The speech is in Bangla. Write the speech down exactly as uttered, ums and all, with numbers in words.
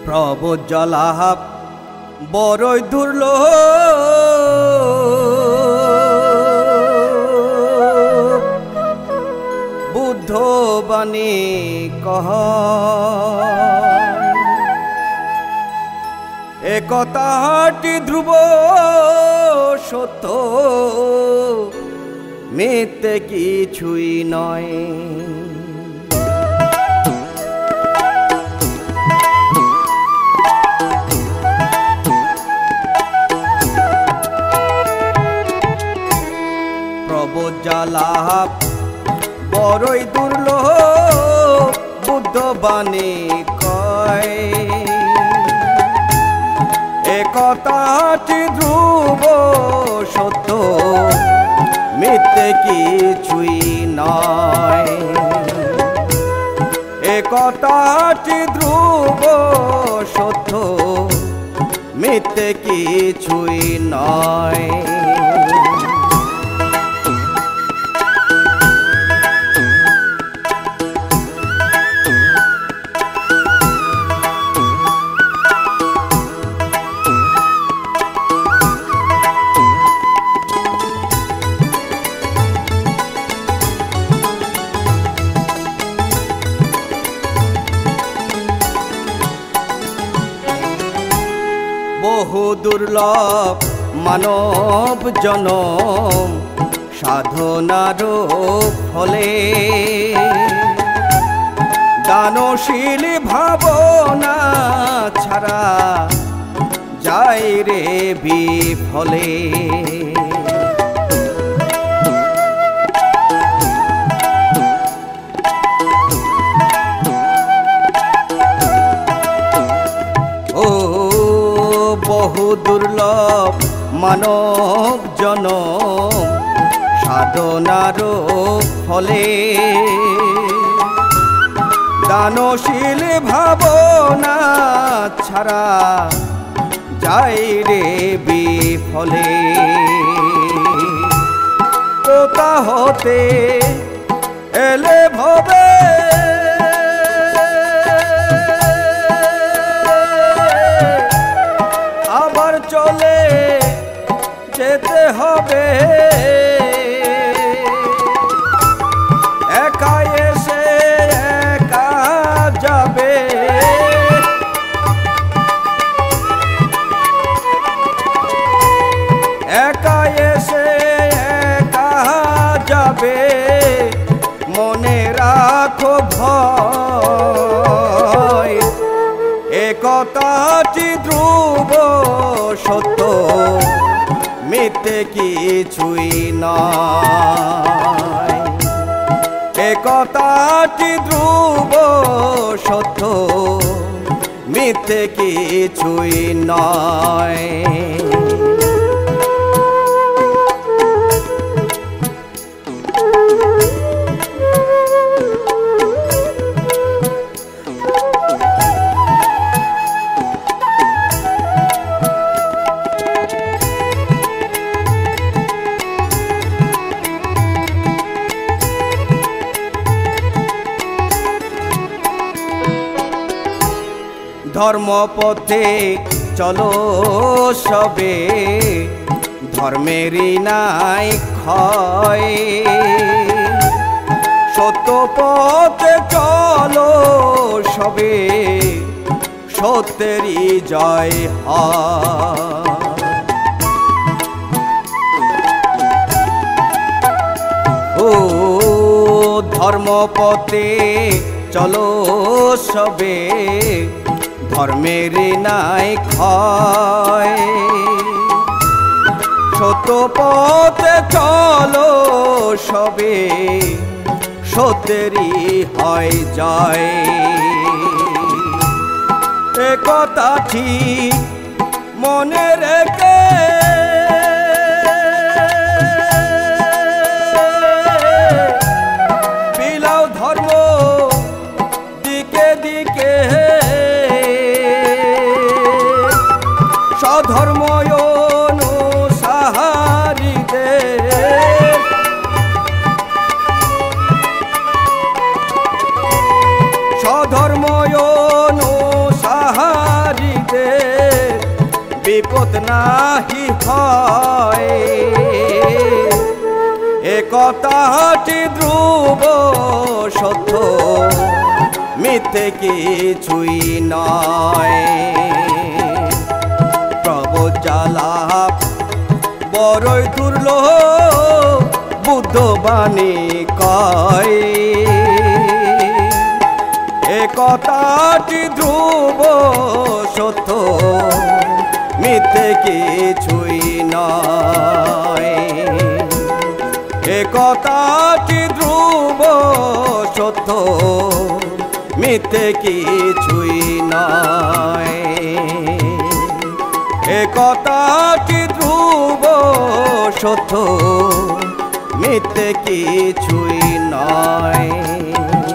প্রবজ্জলাপ বড়ই দুর্লভ বুদ্ধ বাণী কহ একতাটি ধ্রুব সত্য মিথ্যে কিছুই নয়। প্রবজ্জলাপ বড়ই দুর্লভ বুদ্ধ বাণী কয় একতাটি ধ্রুব সত্য মিথ্যে কিছুই নয়। একতাটি ধ্রুব সত্য মিথ্যে কিছুই নয়। বহু দুর্লভ মানব জনম সাধনার ফলে দানশীল ভাবনা ছাড়া যায় রে বিফলে। বহু দুর্লভ মানব জনম সাধনার ফলে দানশীল ভাবনা ছাড়া যায় রে বিফলে। কোথা হতে এলে ভবে আবার চলে যেতে হবে। একা এসে একা যাবে একা এসে একা যাবে মনে রাখো ভয় একতাটি ধ্রুব সত্য মিথ্যে কিছুই নয়। একতাটি ধ্রুব সত্য মিথ্যে কিছুই নয়। ধর্মপথে চলো সবে ধর্মেরই নাই ক্ষয়। সত্য পথে চলো সবে সত্যেরই জয় হয়। ও ধর্মপথে চলো সবে ধর্মের নাই ক্ষয়। সত্য পথে চলো সবে সত্যেরই হয় জয়। একথা ঠিক মনে রেখে বিলাও ধর্ম দিকে দিকে স্বধর্ম অনুসারীদের স্বধর্ম অনুসারী বিপদ নাহি হয়, এ কথাটি ধ্রুব সত্য, মিথ্যে কিছুই নয়। প্রভু জ্বালা বড়ই দুর্লভ, বুদ্ধবাণী কয়, এ কথাটি ধ্রুব সত্য, মিথ্যে কিছুই নয়। এ কথাটি ধ্রুব সত্য, মিথ্যে কিছুই নয়। এ কথাটি ধ্রুব সত্য, মিথ্যে কিছুই নয়।